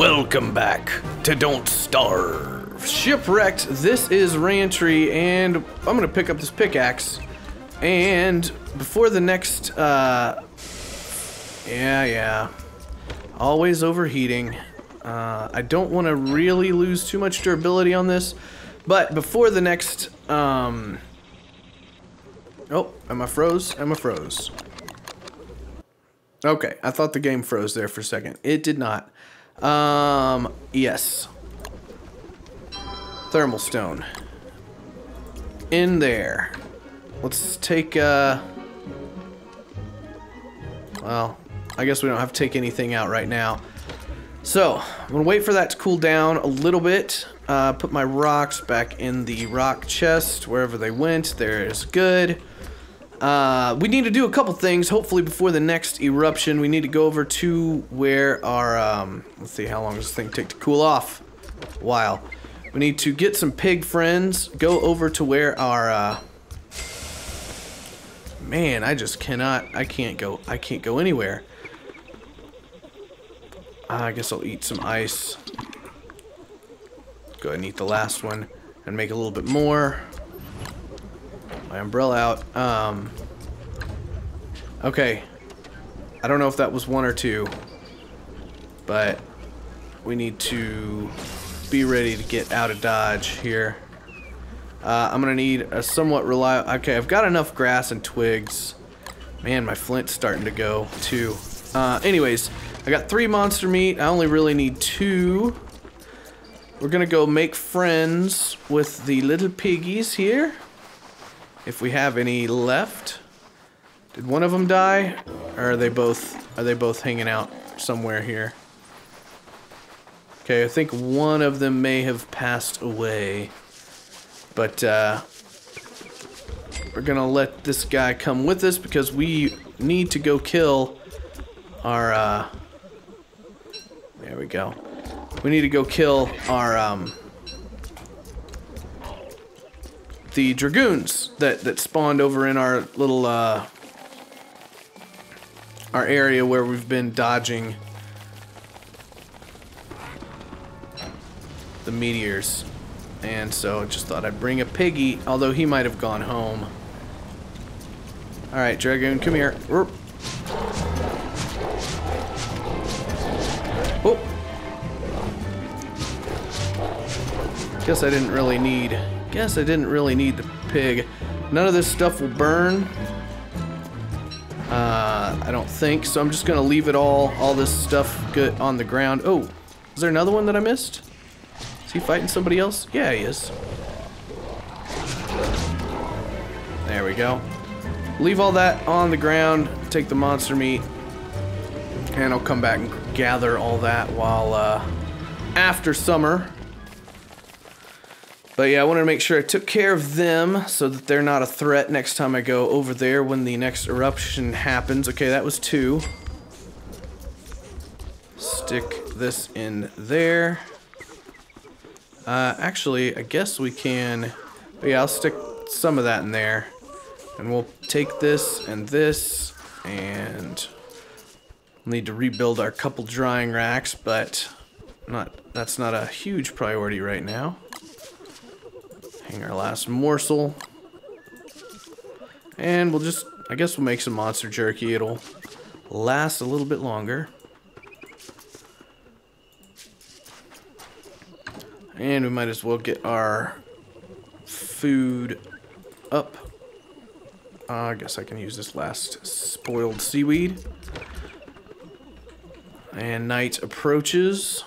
Welcome back to Don't Starve. Shipwrecked, this is Reentry, and I'm gonna pick up this pickaxe. And before the next, always overheating. I don't want to really lose too much durability on this, but before the next, oh, am I froze? Am I froze? Okay, I thought the game froze there for a second. It did not. Yes. Thermal stone. In there. Let's take, well, I guess we don't have to take anything out right now. So, I'm gonna wait for that to cool down a little bit. Put my rocks back in the rock chest, wherever they went. There is good. We need to do a couple things, hopefully before the next eruption. We need to go over to where our, let's see, how long does this thing take to cool off? A while. We need to get some pig friends, go over to where our, man, I just cannot, I can't go anywhere. I guess I'll eat some ice. Go ahead and eat the last one and make a little bit more. My umbrella out. Okay. I don't know if that was one or two, but we need to be ready to get out of Dodge here. I'm gonna need a somewhat reliable. Okay, I've got enough grass and twigs. Man, my flint's starting to go too. Anyways, I got 3 monster meat. I only really need 2. We're gonna go make friends with the little piggies here. If we have any left. Did one of them die? Or are they both hanging out somewhere here? Okay, I think one of them may have passed away. But we're gonna let this guy come with us because we need to go kill our there we go. We need to go kill our the dragoons that spawned over in our little our area where we've been dodging the meteors. And so I just thought I'd bring a piggy, although he might have gone home. Alright, dragoon, come here. Oh. Guess I didn't really need the pig. None of this stuff will burn. I don't think, so I'm just gonna leave it all this stuff good on the ground. Oh, is there another one that I missed? Is he fighting somebody else? Yeah, he is. There we go. Leave all that on the ground, take the monster meat, and I'll come back and gather all that while, after summer. But yeah, I wanted to make sure I took care of them so that they're not a threat next time I go over there when the next eruption happens. Okay, that was 2. Stick this in there. Actually, I guess we can... Yeah, I'll stick some of that in there. And we'll take this, and need to rebuild our couple drying racks, but that's not a huge priority right now. Hang our last morsel. And we'll just, I guess we'll make some monster jerky. It'll last a little bit longer. And we might as well get our food up. I guess I can use this last spoiled seaweed. And night approaches.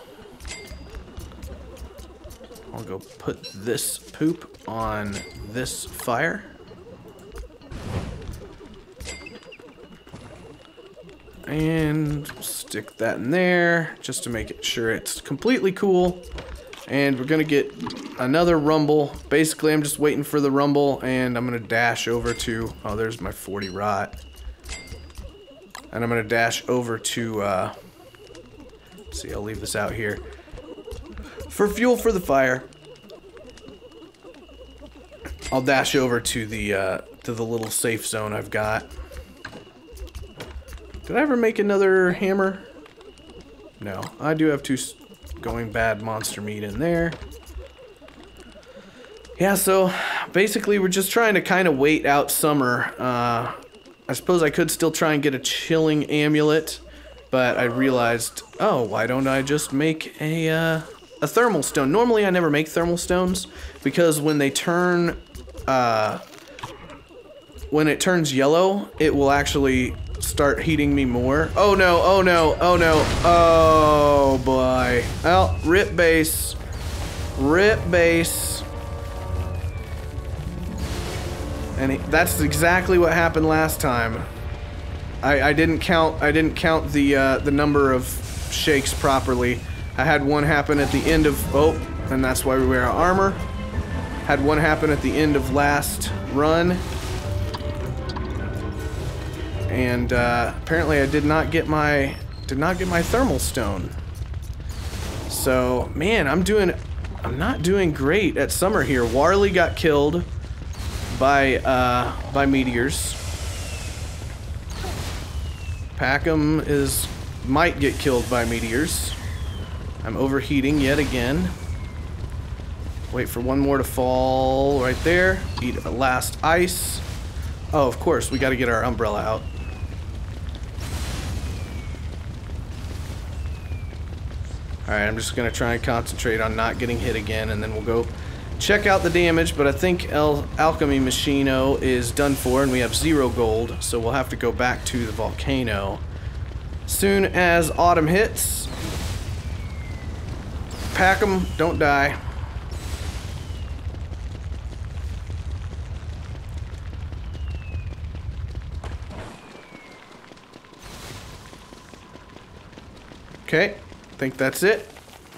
I'll go put this poop on this fire. And stick that in there just to make it sure it's completely cool. And we're gonna get another rumble. Basically, I'm just waiting for the rumble, and I'm gonna dash over to, oh, there's my 40 rot. And I'm gonna dash over to, let's see, I'll leave this out here. For fuel for the fire, I'll dash over to the little safe zone I've got. Did I ever make another hammer? No, I do have going bad monster meat in there. Yeah, so basically we're just trying to kind of wait out summer. I suppose I could still try and get a chilling amulet, but I realized, oh, why don't I just make a thermal stone? Normally I never make thermal stones because when they turn, when it turns yellow, it will actually start heating me more. Oh no, oh no, oh no, oh boy. Well, rip base. Rip base. And that's exactly what happened last time. I didn't count the number of shakes properly. I had one happen at the end of, oh, and that's why we wear our armor. Had one happen at the end of last run. And apparently I did not get my thermal stone. So, man, I'm not doing great at summer here. Warley got killed by meteors. Packham might get killed by meteors. I'm overheating yet again. Wait for one more to fall right there. Eat a last ice. Oh, of course, we got to get our umbrella out. Alright, I'm just going to try and concentrate on not getting hit again, and then we'll go check out the damage, but I think Alchemy Machino is done for, and we have 0 gold, so we'll have to go back to the volcano. Soon as autumn hits, pack 'em, don't die. Okay, I think that's it.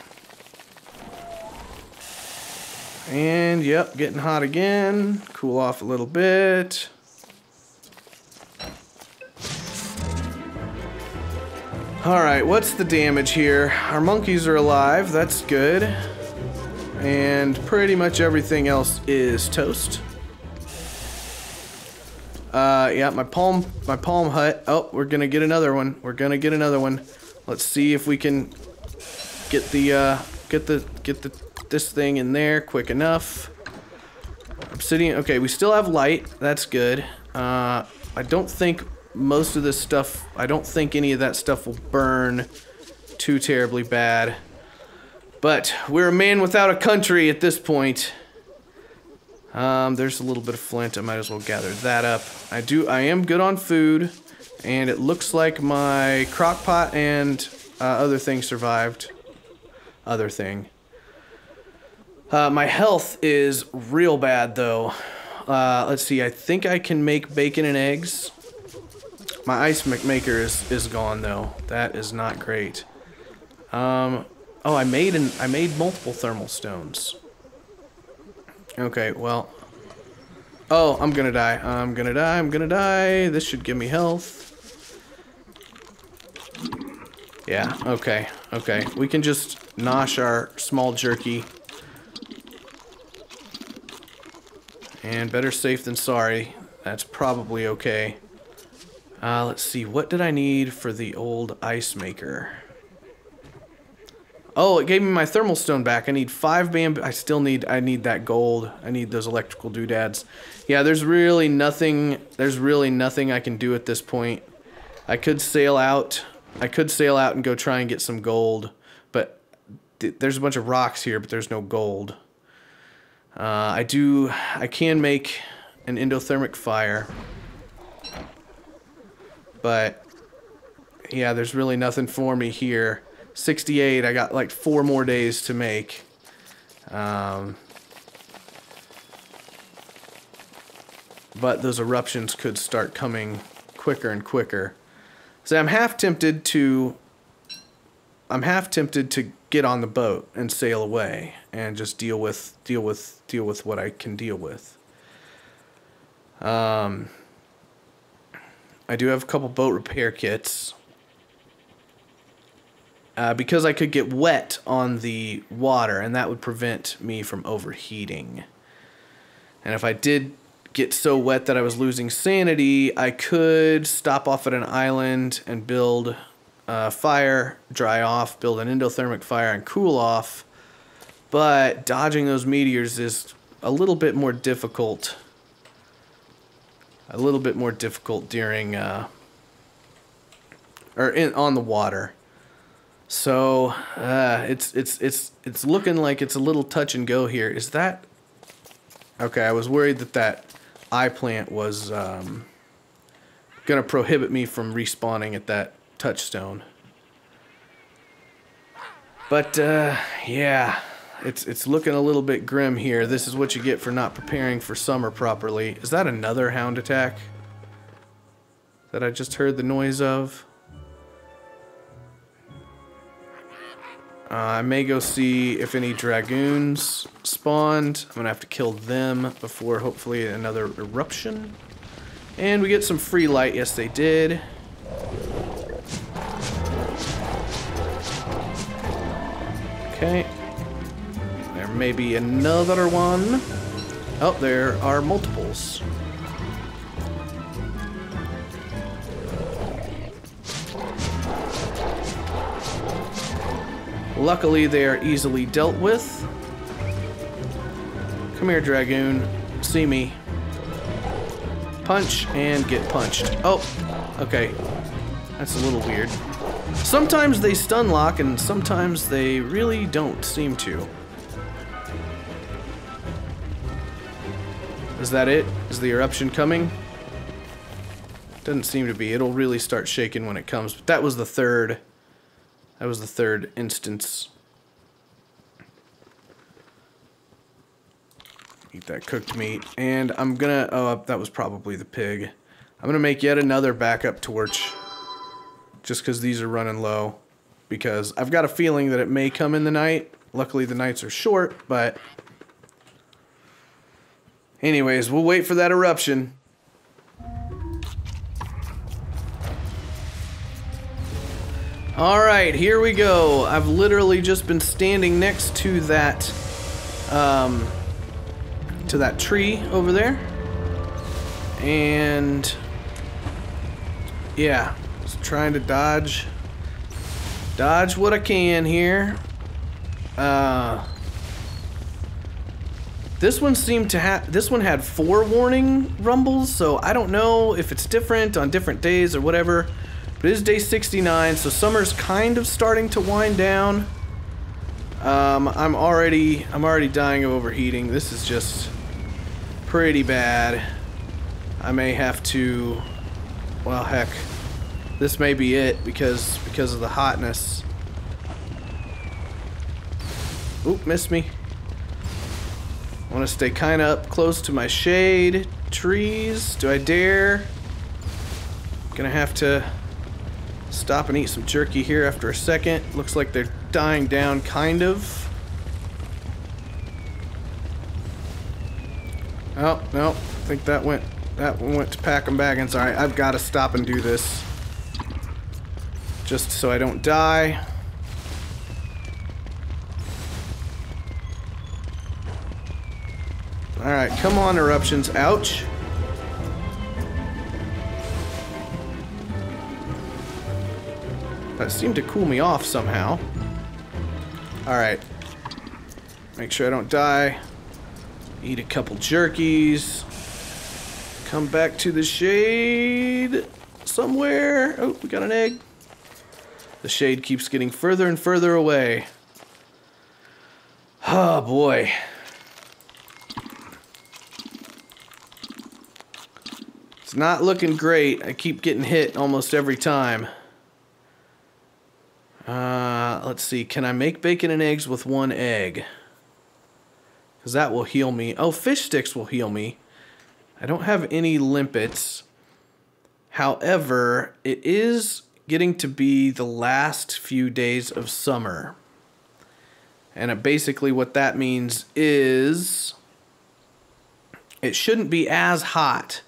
And yep, getting hot again. Cool off a little bit. Alright, what's the damage here? Our monkeys are alive, that's good. And pretty much everything else is toast. Yeah, my palm hut. Oh, we're gonna get another one. We're gonna get another one. Let's see if we can get this thing in there quick enough. Obsidian. Okay, we still have light. That's good. I don't think most of this stuff, I don't think any of that stuff will burn too terribly bad. But we're a man without a country at this point. There's a little bit of flint. I might as well gather that up. I am good on food, and it looks like my crock pot and other thing survived. Other thing. My health is real bad, though. Let's see, I think I can make bacon and eggs. My ice maker is gone, though. That is not great. Oh, I made multiple thermal stones. Okay, well. Oh, I'm gonna die. I'm gonna die. I'm gonna die. This should give me health. Yeah, okay. Okay. We can just nosh our small jerky. And better safe than sorry. That's probably okay. Let's see. What did I need for the old ice maker? Oh, it gave me my thermal stone back. I need 5 bamboo. I need that gold. I need those electrical doodads. Yeah, there's really nothing I can do at this point. I could sail out. And go try and get some gold, but there's a bunch of rocks here, but there's no gold. I can make an endothermic fire, but yeah, there's really nothing for me here. 68, I got like 4 more days to make. But those eruptions could start coming quicker and quicker. So I'm half tempted to get on the boat and sail away and just deal with what I can deal with. I do have a couple boat repair kits. Because I could get wet on the water, and that would prevent me from overheating. And if I did get so wet that I was losing sanity, I could stop off at an island and build fire, dry off, build an endothermic fire, and cool off. But dodging those meteors is a little bit more difficult. A little bit more difficult during on the water. So it's looking like it's a little touch and go here. Is that okay? I was worried that eye plant was gonna prohibit me from respawning at that touchstone. But yeah, it's looking a little bit grim here. This is what you get for not preparing for summer properly. Is that another hound attack that I just heard the noise of? I may go see if any dragoons spawned. I'm gonna have to kill them before hopefully another eruption. And we get some free light. Yes, they did. Okay. There may be another one. Oh, there are multiples. Luckily, they are easily dealt with. Come here, Dragoon. See me. Punch and get punched. Oh, okay. That's a little weird. Sometimes they stun lock and sometimes they really don't seem to. Is that it? Is the eruption coming? Doesn't seem to be. It'll really start shaking when it comes. But that was the third. That was the third instance. Eat that cooked meat. And I'm gonna... Oh, that was probably the pig. I'm gonna make yet another backup torch. Just because these are running low. Because I've got a feeling that it may come in the night. Luckily the nights are short, but... Anyways, we'll wait for that eruption. Alright, here we go. I've literally just been standing next to that tree over there. And yeah, just trying to dodge what I can here. This one seemed to have, this one had 4 warning rumbles, so I don't know if it's different on different days or whatever. But it is day 69, so summer's kind of starting to wind down. I'm already dying of overheating. This is just pretty bad. I may have to, well, heck, this may be it because of the hotness. Oop, missed me. I want to stay kind of up close to my shade trees. Do I dare? Gonna have to stop and eat some jerky here after a second. Looks like they're dying down, kind of. Oh, no. I think that one went to pack 'em baggins. Alright, I've got to stop and do this. Just so I don't die. Alright, come on, eruptions. Ouch. That seemed to cool me off somehow. Alright. Make sure I don't die. Eat a couple jerkies. Come back to the shade somewhere. Oh, we got an egg. The shade keeps getting further and further away. Oh, boy. It's not looking great. I keep getting hit almost every time. Let's see. Can I make bacon and eggs with 1 egg? Because that will heal me. Oh, fish sticks will heal me. I don't have any limpets. However, it is getting to be the last few days of summer. And basically what that means is it shouldn't be as hot.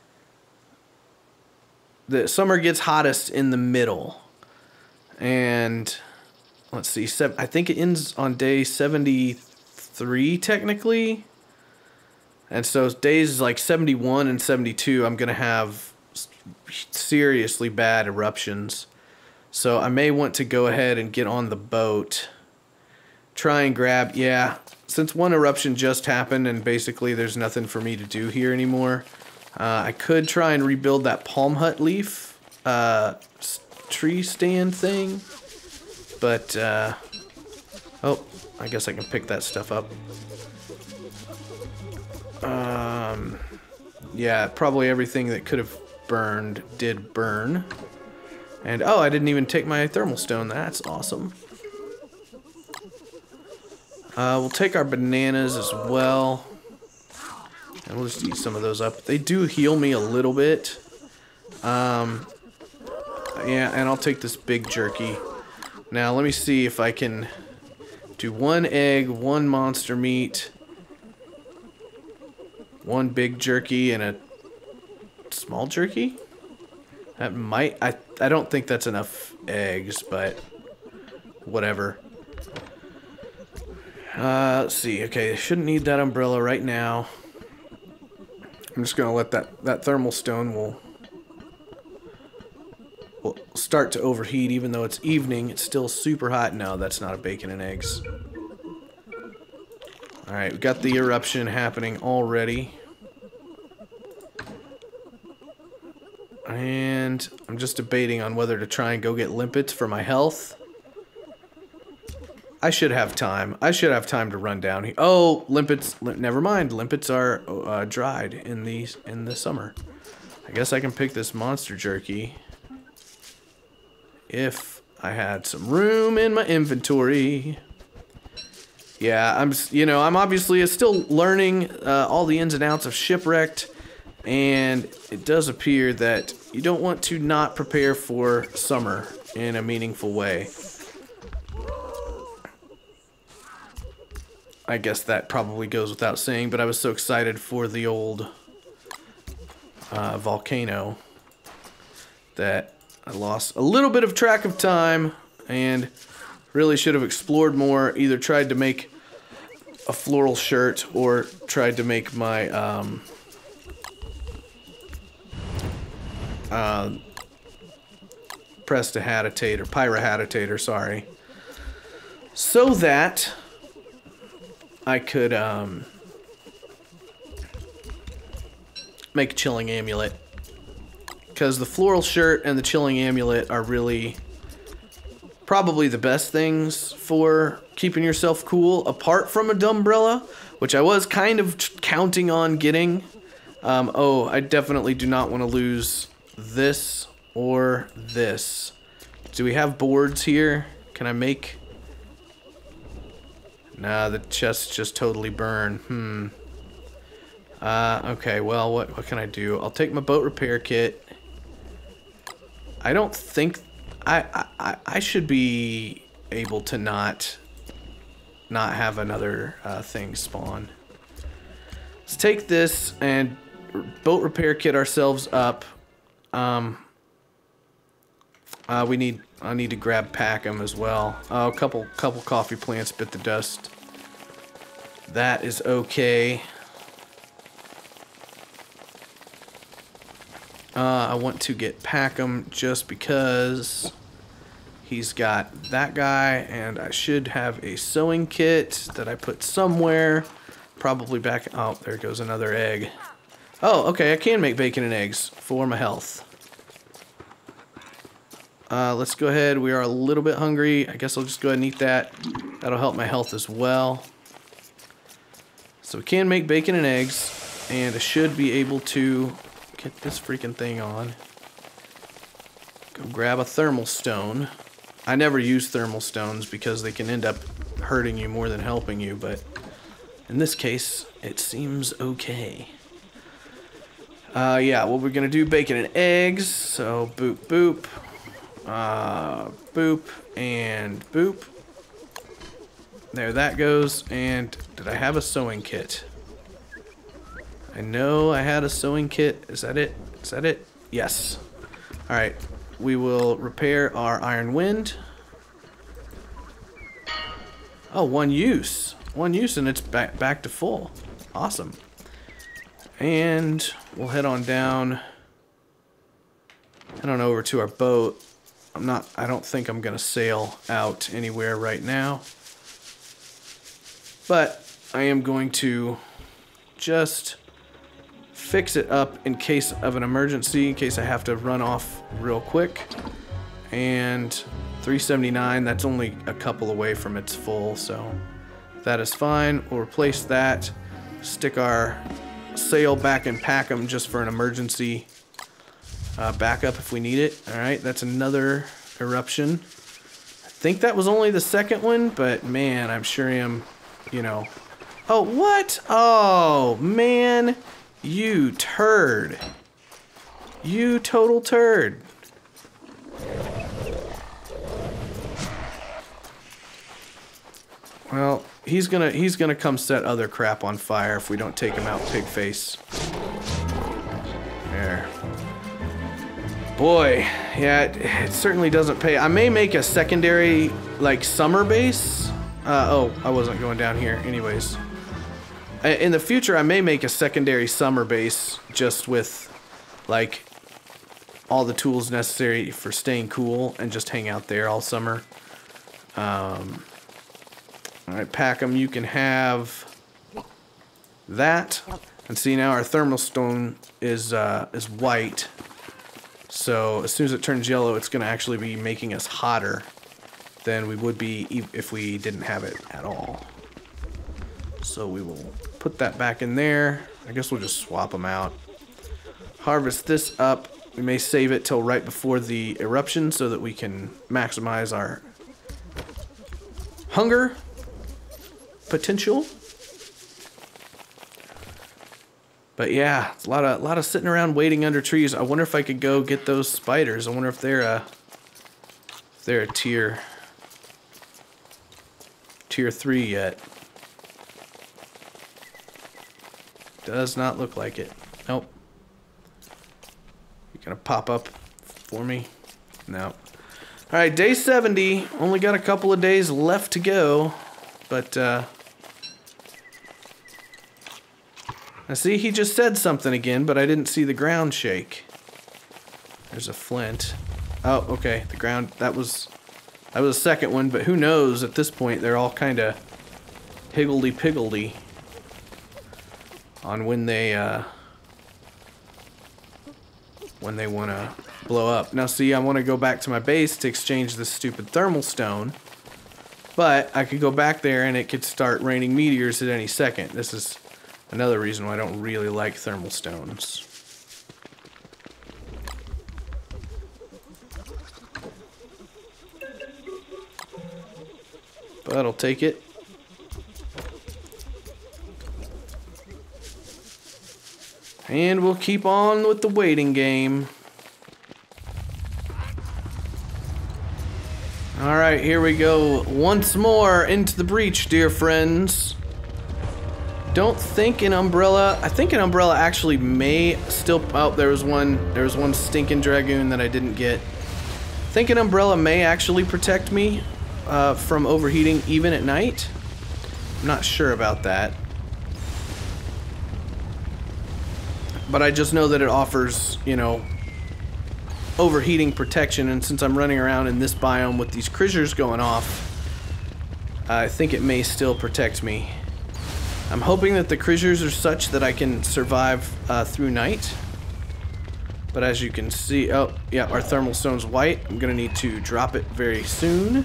The summer gets hottest in the middle. And let's see, I think it ends on day 73 technically. And so days like 71 and 72, I'm going to have seriously bad eruptions. So I may want to go ahead and get on the boat. Try and grab, yeah, since one eruption just happened and basically there's nothing for me to do here anymore, I could try and rebuild that palm hut leaf tree stand thing, but oh, I guess I can pick that stuff up. Yeah, probably everything that could have burned did burn. And oh, I didn't even take my thermal stone. That's awesome. We'll take our bananas as well. And we'll just eat some of those up. They do heal me a little bit. Yeah, and I'll take this big jerky. Now, let me see if I can do 1 egg, 1 monster meat, 1 big jerky, and a small jerky? That might... I don't think that's enough eggs, but whatever. Let's see. Okay, shouldn't need that umbrella right now. I'm just going to let that thermal stone will start to overheat even though it's evening. It's still super hot. No, that's not a bacon and eggs. Alright, we got the eruption happening already. And I'm just debating on whether to try and go get limpets for my health. I should have time. I should have time to run down here. Oh, limpets. Never mind. Limpets are dried in the summer. I guess I can pick this monster jerky if I had some room in my inventory. Yeah, I'm obviously still learning all the ins and outs of Shipwrecked. And it does appear that you don't want to not prepare for summer in a meaningful way. I guess that probably goes without saying, but I was so excited for the old volcano that I lost a little bit of track of time and really should have explored more. Either tried to make a floral shirt or tried to make my... pyrohaditator, sorry, so that I could make a chilling amulet, because the floral shirt and the chilling amulet are really probably the best things for keeping yourself cool, apart from a dumbrella, which I was kind of counting on getting. Oh, I definitely do not want to lose this or this. Do we have boards here? Can I make... Nah, the chests just totally burn. Okay, well, what can I do? I'll take my boat repair kit. I don't think... I should be able to not have another thing spawn. Let's take this and boat repair kit ourselves up. I need to grab Packham as well. A couple coffee plants bit the dust. That is okay. I want to get Packham just because he's got that guy, and I should have a sewing kit that I put somewhere. Probably back... Oh, there goes another egg. Oh, okay, I can make bacon and eggs for my health. Let's go ahead. We are a little bit hungry. I guess I'll just go ahead and eat that. That'll help my health as well. So we can make bacon and eggs, and I should be able to get this freaking thing on. Go grab a thermal stone. I never use thermal stones because they can end up hurting you more than helping you, but in this case, it seems okay. Yeah, well, we're gonna do bacon and eggs, so boop, boop. Boop, and boop. There that goes, and did I have a sewing kit? I know I had a sewing kit. Is that it? Is that it? Yes. Alright, we will repair our iron wind. Oh, 1 use. 1 use and it's back to full. Awesome. And we'll head on down. Head on over to our boat. I don't think I'm gonna sail out anywhere right now. But I am going to just fix it up in case of an emergency, in case I have to run off real quick. And 379, that's only a couple away from its full, so that is fine. We'll replace that, stick our sail back and pack them just for an emergency backup if we need it. Alright, that's another eruption. I think that was only the second one, but man, I'm sure am, you know. Oh, what? Oh, man. You turd. You total turd. Well, he's gonna come set other crap on fire if we don't take him out, pigface. There. Boy, yeah, it certainly doesn't pay. I may make a secondary, like, summer base. Oh, I wasn't going down here. Anyways. In the future, I may make a secondary summer base just with, like, all the tools necessary for staying cool and just hang out there all summer. Alright, pack them. You can have that. And see, now our thermal stone is white. So as soon as it turns yellow, it's going to actually be making us hotter than we would be if we didn't have it at all. So we will put that back in there. I guess we'll just swap them out. Harvest this up. We may save it till right before the eruption so that we can maximize our hunger potential. But yeah, it's a lot of sitting around waiting under trees. I wonder if I could go get those spiders. I wonder if they're a tier 3 yet. Does not look like it. Nope. You gonna pop up for me? No. Alright, day 70. Only got a couple of days left to go. But, I see he just said something again, but I didn't see the ground shake. There's a flint. Oh, okay. The ground, that was a second one, but who knows at this point, they're all kind of higgledy-piggledy on when they want to blow up. Now see, I want to go back to my base to exchange this stupid thermal stone, but I could go back there and it could start raining meteors at any second. This is another reason why I don't really like thermal stones. But I'll take it. And we'll keep on with the waiting game. Alright, here we go. Once more into the breach, dear friends. Don't think an umbrella. I think an umbrella actually may still. Oh, there was one stinking dragoon that I didn't get. I think an umbrella may actually protect me from overheating even at night. I'm not sure about that. But I just know that it offers, you know, overheating protection, and since I'm running around in this biome with these treacherous going off, I think it may still protect me. I'm hoping that the treacherous are such that I can survive through night. But as you can see, oh yeah, our thermal stone's white. I'm gonna need to drop it very soon.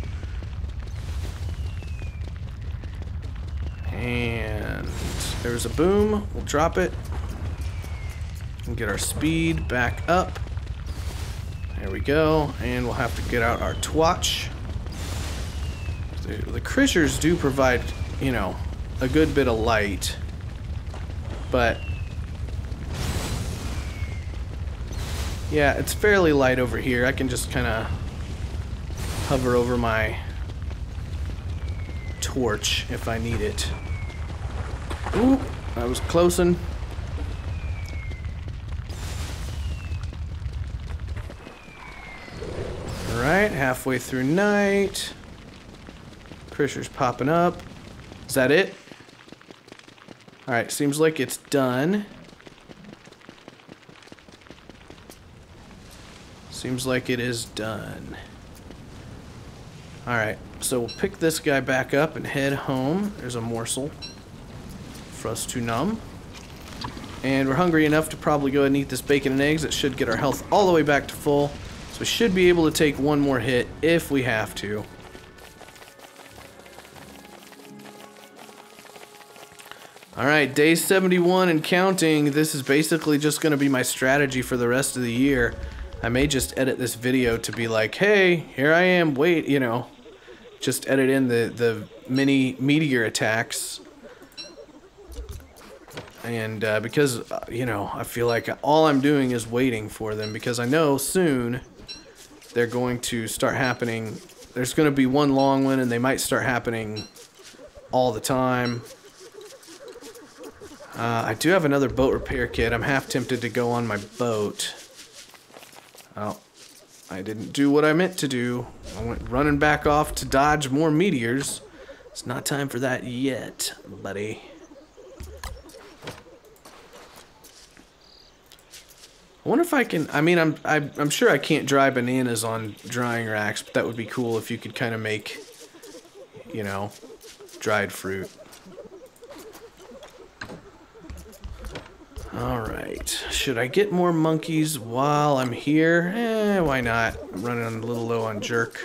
And there's a boom. We'll drop it. And get our speed back up. There we go. And we'll have to get out our twatch. The treacherous do provide, you know, a good bit of light. But yeah, it's fairly light over here. I can just kind of hover over my torch if I need it. Ooh, that was close-in. Alright, halfway through night. Treacherous popping up. Is that it? Alright, seems like it's done. Seems like it is done. Alright, so we'll pick this guy back up and head home. There's a morsel for us to numb. And we're hungry enough to probably go ahead and eat this bacon and eggs. That should get our health all the way back to full. So we should be able to take one more hit if we have to. Alright, day 71 and counting. This is basically just going to be my strategy for the rest of the year. I may just edit this video to be like, hey, here I am, wait, you know. Just edit in the mini meteor attacks. And because, you know, I feel like all I'm doing is waiting for them. Because I know soon they're going to start happening. There's going to be one long one and they might start happening all the time. I do have another boat repair kit. I'm half tempted to go on my boat. Oh, I didn't do what I meant to do. I went running back off to dodge more meteors. It's not time for that yet, buddy. I wonder if I can. I mean, I'm sure I can't dry bananas on drying racks, but that would be cool if you could kind of make, you know, dried fruit. Alright, should I get more monkeys while I'm here? Why not? I'm running a little low on jerk.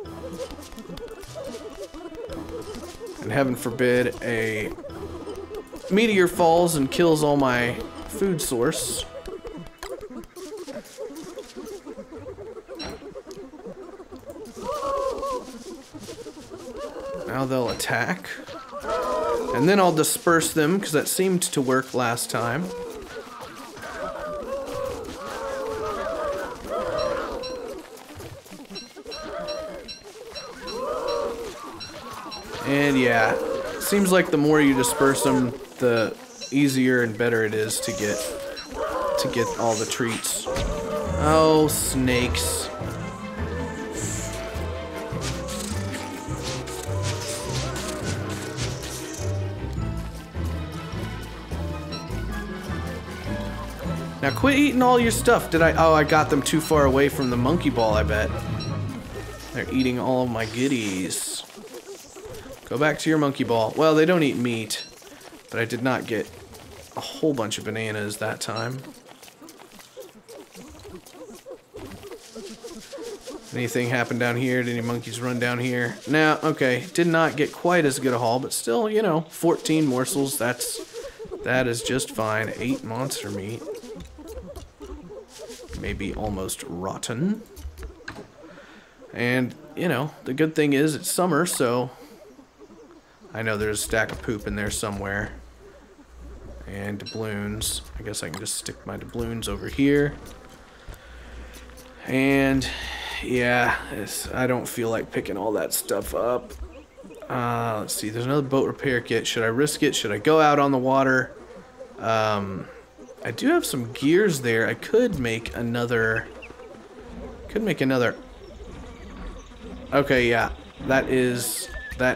And heaven forbid a meteor falls and kills all my food source. Now they'll attack. And then I'll disperse them, because that seemed to work last time. And yeah, seems like the more you disperse them, the easier and better it is to get all the treats. Oh, snakes. Now quit eating all your stuff. Did I? Oh, I got them too far away from the monkey ball, I bet. They're eating all of my goodies. Go back to your monkey ball. Well, they don't eat meat, but I did not get a whole bunch of bananas that time. Anything happen down here? Did any monkeys run down here? No, okay. Did not get quite as good a haul, but still, you know, 14 morsels. That is just fine. 8 monster meat. Maybe almost rotten. And, you know, the good thing is it's summer, so I know there's a stack of poop in there somewhere. And doubloons. I guess I can just stick my doubloons over here. And, yeah, I don't feel like picking all that stuff up. Let's see, there's another boat repair kit. Should I risk it? Should I go out on the water? I do have some gears there. I could make another... Okay, yeah. That is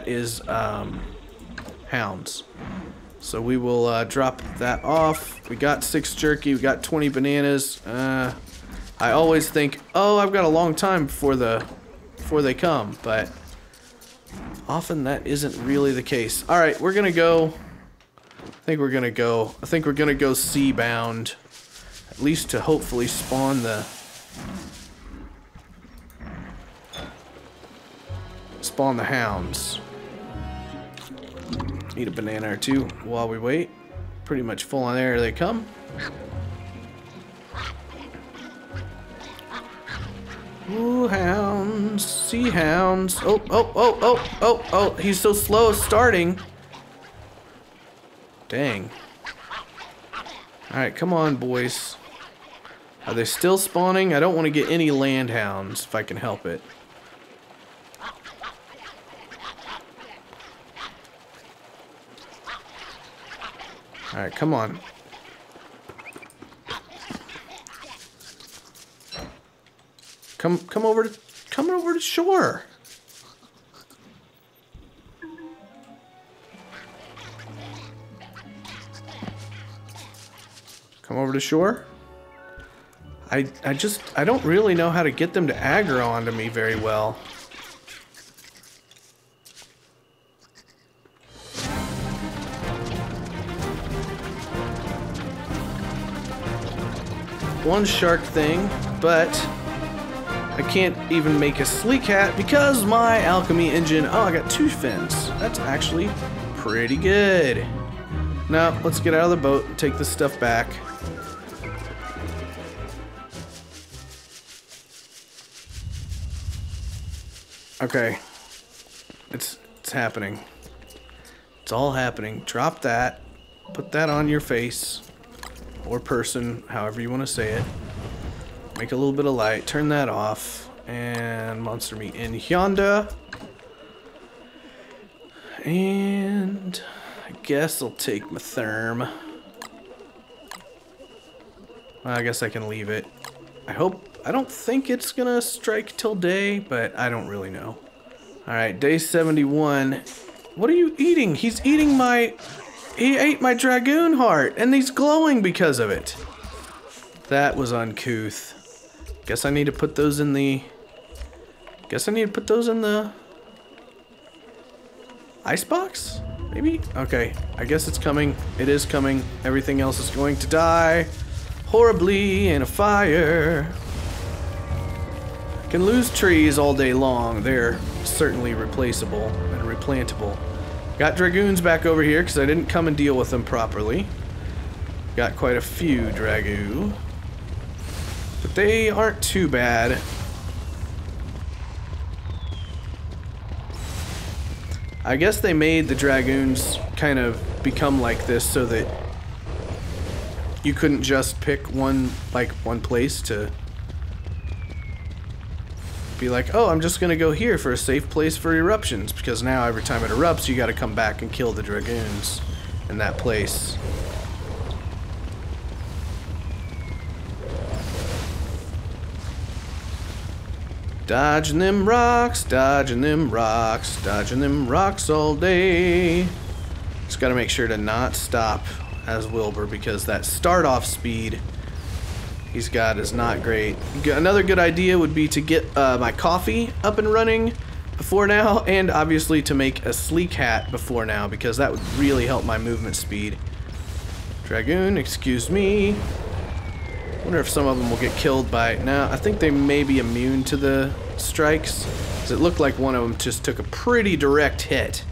hounds. So we will drop that off. We got 6 jerky. We got 20 bananas. I always think, oh, I've got a long time before they come, but often that isn't really the case. All right, we're gonna go. I think we're gonna go sea-bound, at least to hopefully spawn the hounds. Eat a banana or two while we wait. Pretty much full on there they come. Ooh, hounds, sea hounds. Oh, he's so slow starting. Dang. Alright, come on, boys. Are they still spawning? I don't want to get any land hounds if I can help it. Alright, come on. Come over to shore. Come over to shore. I don't really know how to get them to aggro onto me very well. One shark thing, but I can't even make a sleek hat because my alchemy engine... Oh, I got 2 fins. That's actually pretty good. Now, let's get out of the boat and take this stuff back. Okay. It's happening. It's all happening. Drop that. Put that on your face. Or person, however you want to say it. Make a little bit of light. Turn that off. And monster meat in yonder. And I guess I'll take my therm. Well, I guess I can leave it. I don't think it's gonna strike till day, but I don't really know. Alright, day 71. What are you eating? He's eating my... He ate my dragoon heart, and he's glowing because of it. That was uncouth. Guess I need to put those in the... icebox? Maybe? Okay, I guess it's coming. It is coming. Everything else is going to die horribly in a fire. Can lose trees all day long. They're certainly replaceable and replantable. Got dragoons back over here because I didn't come and deal with them properly. Got quite a few dragoo. But they aren't too bad. I guess they made the dragoons kind of become like this so that you couldn't just pick one place to be like, oh, I'm just gonna go here for a safe place for eruptions, because now every time it erupts you gotta come back and kill the dragoons in that place. Dodging them rocks, dodging them rocks, dodging them rocks all day. Just gotta make sure to not stop as Wilbur, because that start off speed he's got is not great. Another good idea would be to get my coffee up and running before now, and obviously to make a sleek hat before now, because that would really help my movement speed. Dragoon, excuse me. Wonder if some of them will get killed by... No, I think they may be immune to the strikes, because it looked like one of them just took a pretty direct hit.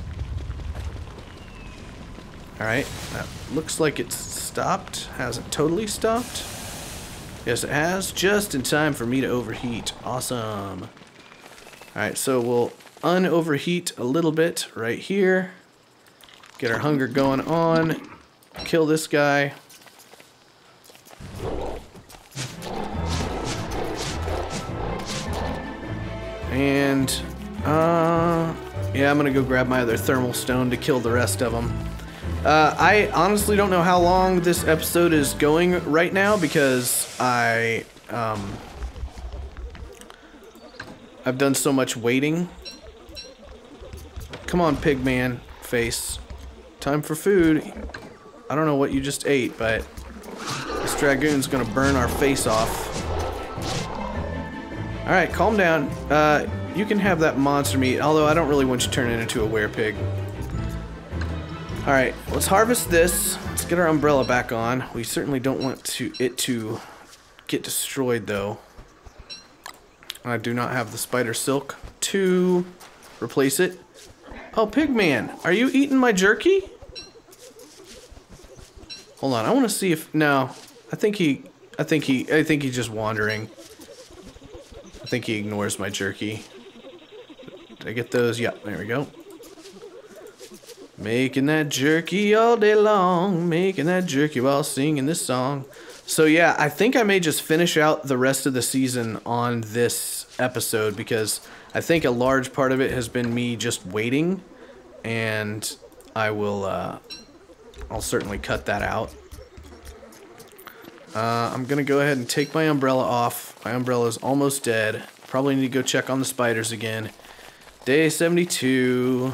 Alright, that looks like it's stopped. Hasn't totally stopped. Yes, it has, just in time for me to overheat. Awesome. Alright, so we'll un-overheat a little bit right here. Get our hunger going on. Kill this guy. And, yeah, I'm gonna go grab my other thermal stone to kill the rest of them. I honestly don't know how long this episode is going right now, because I've done so much waiting. Come on, pigman face. Time for food. I don't know what you just ate, but this dragoon's gonna burn our face off. Alright, calm down. You can have that monster meat, although I don't really want you turning into a werepig. Alright, let's harvest this. Let's get our umbrella back on. We certainly don't want it to get destroyed, though. I do not have the spider silk to replace it. Oh, pigman, are you eating my jerky? Hold on, I want to see if... No, I think he's just wandering. I think he ignores my jerky. Did I get those? Yeah, there we go. Making that jerky all day long, making that jerky while singing this song. So yeah, I think I may just finish out the rest of the season on this episode, because I think a large part of it has been me just waiting, and I will, I'll certainly cut that out. I'm gonna go ahead and take my umbrella off. My umbrella is almost dead. Probably need to go check on the spiders again. Day 72.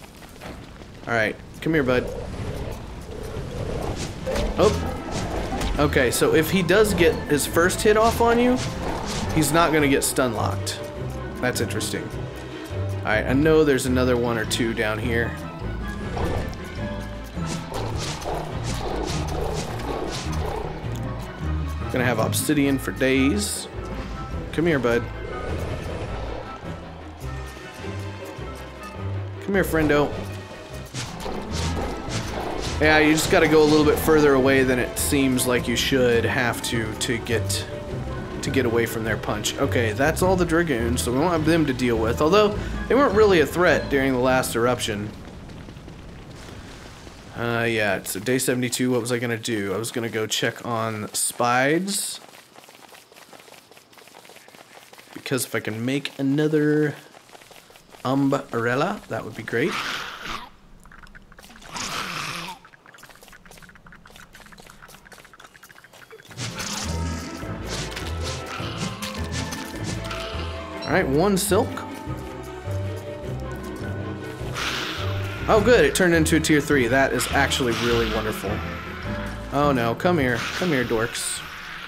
Alright, come here, bud. Oh! Okay, so if he does get his first hit off on you, he's not going to get stun locked. That's interesting. Alright, I know there's another one or two down here. Gonna have obsidian for days. Come here, bud. Come here, friendo. Yeah, you just gotta go a little bit further away than it seems like you should have to get away from their punch. Okay, that's all the dragoons, so we won't have them to deal with, although they weren't really a threat during the last eruption. Yeah, so day 72, what was I gonna do? I was gonna go check on spides. Because if I can make another umbrella, that would be great. Alright, 1 silk. Oh good, it turned into a tier 3. That is actually really wonderful. Oh no, come here. Come here, dorks.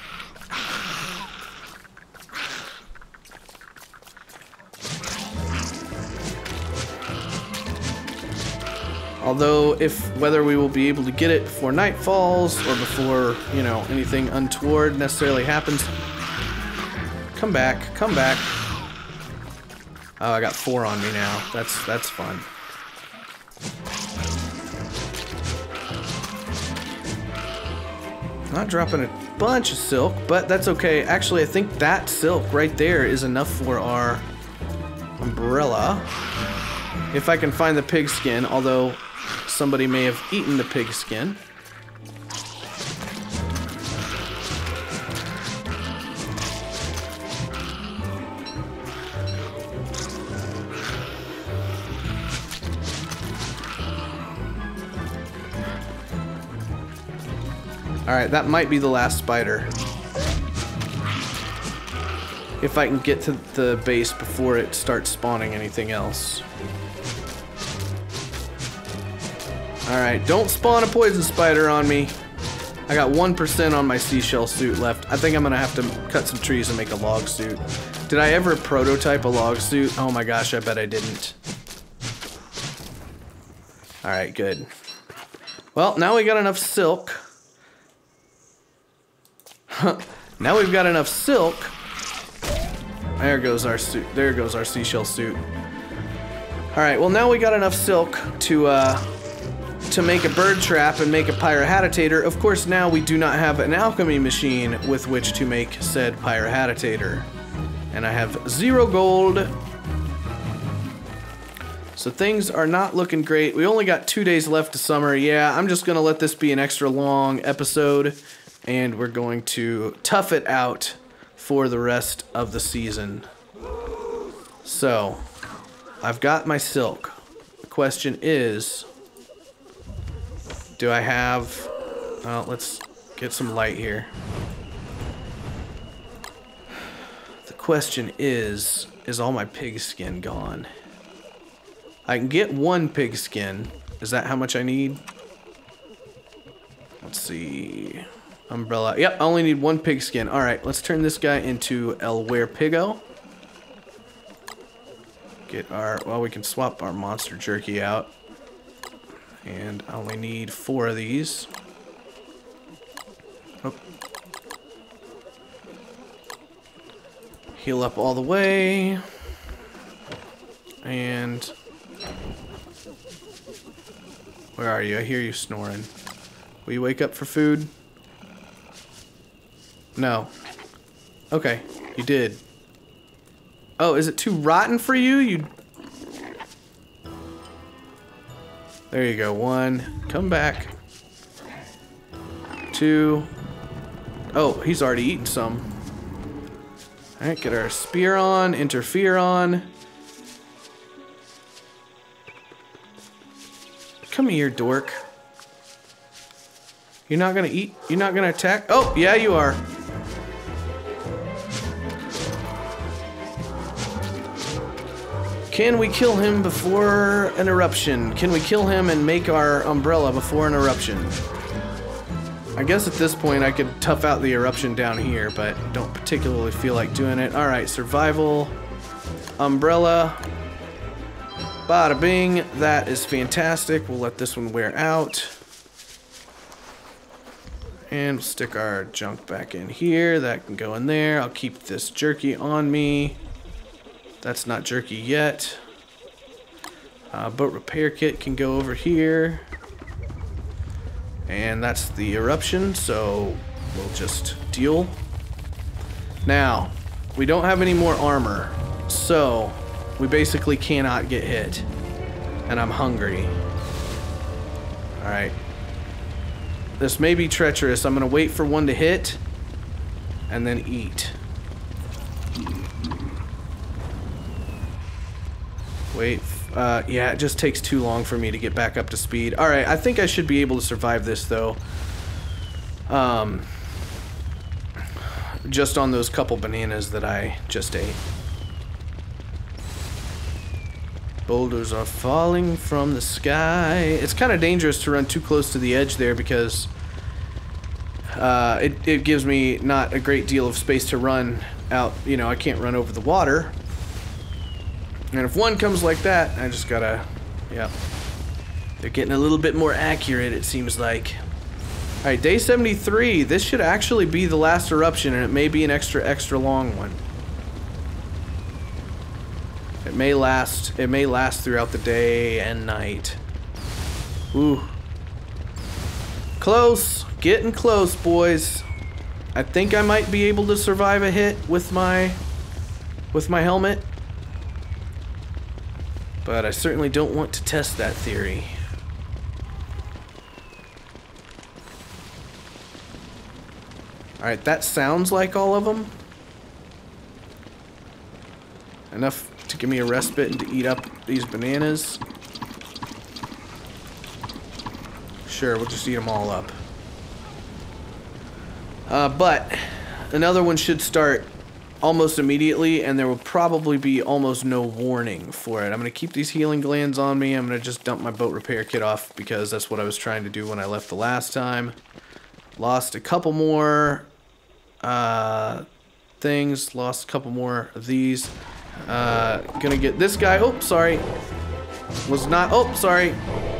Although, whether we will be able to get it before night falls, or before, you know, anything untoward necessarily happens. Come back, come back. Oh, I got 4 on me now. That's fun. Not dropping a bunch of silk, but that's okay. Actually, I think that silk right there is enough for our umbrella. If I can find the pigskin, although somebody may have eaten the pigskin. Alright, that might be the last spider. If I can get to the base before it starts spawning anything else. Alright, don't spawn a poison spider on me. I got 1% on my seashell suit left. I think I'm gonna have to cut some trees and make a log suit. Did I ever prototype a log suit? Oh my gosh, I bet I didn't. Alright, good. Well, now we got enough silk. Now we've got enough silk. There goes our suit. There goes our seashell suit. Alright, well now we got enough silk to make a bird trap and make a pyrohatitator. Of course, now we do not have an alchemy machine with which to make said pyrohatitator. And I have 0 gold. So things are not looking great. We only got 2 days left of summer. Yeah, I'm just gonna let this be an extra long episode. And we're going to tough it out for the rest of the season. So, I've got my silk. The question is, do I have... Well, let's get some light here. The question is all my pig skin gone? I can get 1 pig skin. Is that how much I need? Let's see... Umbrella. Yep, I only need 1 pig skin. Alright, let's turn this guy into El Were Piggo. Get our... Well, we can swap our monster jerky out. And I only need 4 of these. Oh. Heal up all the way. And... Where are you? I hear you snoring. Will you wake up for food? No. Okay, you did. Oh, is it too rotten for you? There you go. 1. Come back. 2. Oh, he's already eaten some. Alright, get our spear on, interfere on. Come here, dork. You're not gonna eat? You're not gonna attack? Oh, yeah, you are. Can we kill him before an eruption? Can we kill him and make our umbrella before an eruption? I guess at this point I could tough out the eruption down here, but don't particularly feel like doing it. Alright, survival. Umbrella. Bada bing. That is fantastic. We'll let this one wear out. And we'll stick our junk back in here. That can go in there. I'll keep this jerky on me. That's not jerky yet. Boat repair kit can go over here. And that's the eruption, so we'll just deal. Now, we don't have any more armor, so we basically cannot get hit. And I'm hungry. Alright. This may be treacherous. I'm gonna wait for one to hit, and then eat. Wait. Yeah, it just takes too long for me to get back up to speed. Alright, I think I should be able to survive this, though. Just on those couple bananas that I just ate. Boulders are falling from the sky. It's kind of dangerous to run too close to the edge there because it gives me not a great deal of space to run out. You know, I can't run over the water. And if one comes like that, I just gotta, yeah. They're getting a little bit more accurate, it seems like. Alright, day 73. This should actually be the last eruption, and it may be an extra long one. It may last throughout the day and night. Ooh. Close. Getting close, boys. I think I might be able to survive a hit with my helmet. But I certainly don't want to test that theory. Alright, that sounds like all of them. Enough to give me a respite and to eat up these bananas. Sure, we'll just eat them all up. But another one should start almost immediately, and there will probably be almost no warning for it. I'm going to keep these healing glands on me. I'm going to just dump my boat repair kit off because that's what I was trying to do when I left the last time. Lost a couple more things. Lost a couple more of these. Gonna get this guy. Oh, sorry. Was not. Oh, sorry.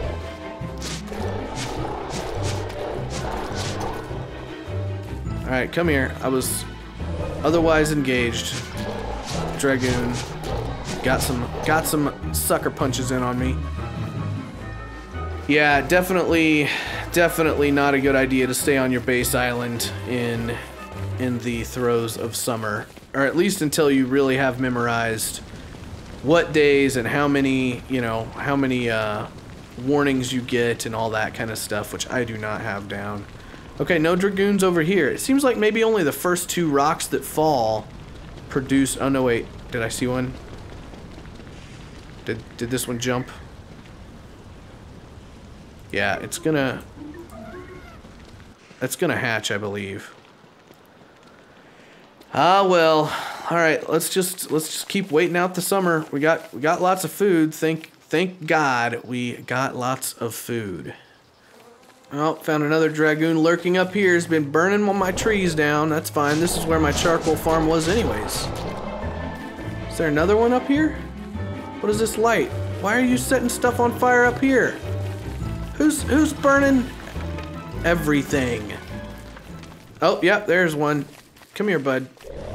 Alright, come here. I was otherwise engaged. Dragoon. Got some sucker punches in on me. Yeah, definitely not a good idea to stay on your base island in the throes of summer. Or at least until you really have memorized what days and how many, you know, how many warnings you get and all that kind of stuff, which I do not have down. Okay, no dragoons over here. It seems like maybe only the first two rocks that fall produce... Oh, no, wait. Did I see one? Did this one jump? Yeah, it's gonna hatch, I believe. Ah, well. All right, let's just keep waiting out the summer. We got lots of food. Thank God we got lots of food. Oh, found another dragoon lurking up here. Has been burning all my trees down. That's fine. This is where my charcoal farm was anyways. Is there another one up here? What is this light? Why are you setting stuff on fire up here? Who's burning everything? Oh, yep, there's one. Come here, bud.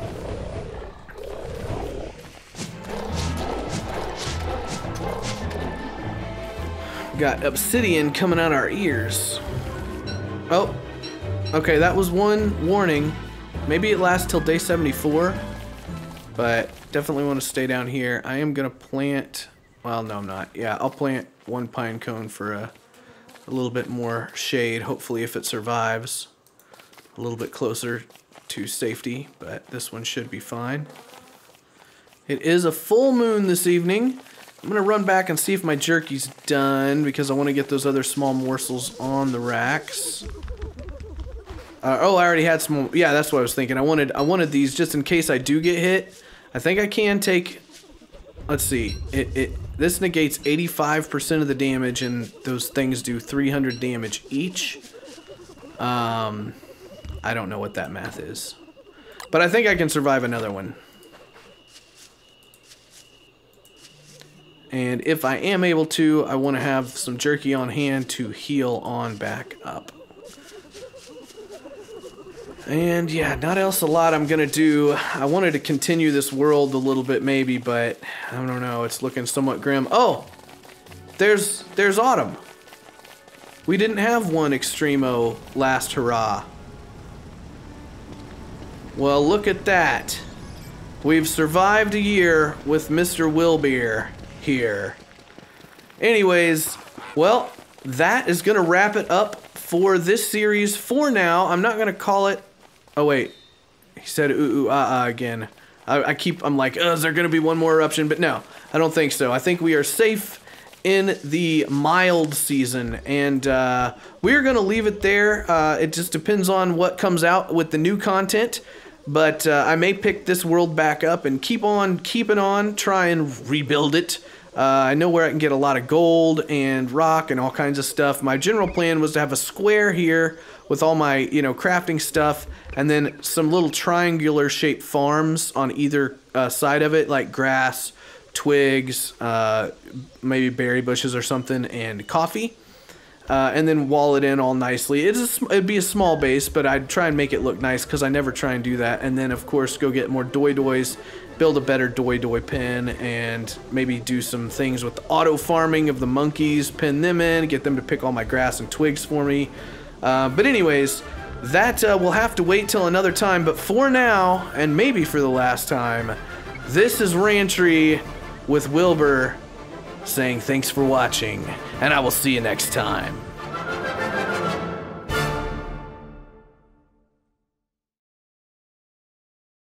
Got obsidian coming out our ears. Oh, okay, that was one warning. Maybe it lasts till day 74, but definitely want to stay down here. I am gonna plant, well, no, I'm not. Yeah, I'll plant one pine cone for a little bit more shade, hopefully if it survives. A little bit closer to safety, but this one should be fine. It is a full moon this evening. I'm gonna run back and see if my jerky's done because I want to get those other small morsels on the racks. Oh, I already had some. Yeah, that's what I was thinking. I wanted these just in case I do get hit. I think I can take. Let's see. This negates 85% of the damage, and those things do 300 damage each. I don't know what that math is. But I think I can survive another one. And if I am able to, I want to have some jerky on hand to heal on back up. And yeah, not else a lot I'm gonna do. I wanted to continue this world a little bit maybe, but I don't know, it's looking somewhat grim. Oh! There's autumn. We didn't have one Extremo last hurrah. Well, look at that. We've survived a year with Mr. WIlbur here. Anyways, well, that is gonna wrap it up for this series for now. I'm not gonna call it... Oh wait, he said ooh ooh ah ah again. I'm like, is there gonna be one more eruption? But no, I don't think so. I think we are safe in the mild season, and we're gonna leave it there. It just depends on what comes out with the new content. But I may pick this world back up and keep on keeping on, try and rebuild it. I know where I can get a lot of gold and rock and all kinds of stuff. My general plan was to have a square here with all my, crafting stuff, and then some little triangular shaped farms on either side of it, like grass, twigs, maybe berry bushes or something, and coffee. And then wall it in all nicely. It'd be a small base, but I'd try and make it look nice because I never try and do that. And then, of course, go get more doi-dois, build a better doi-doi pen, and maybe do some things with the auto farming of the monkeys, pin them in, get them to pick all my grass and twigs for me. But anyways, that will have to wait till another time. But for now, and maybe for the last time, this is Rantry with WIlbur saying thanks for watching, and I will see you next time.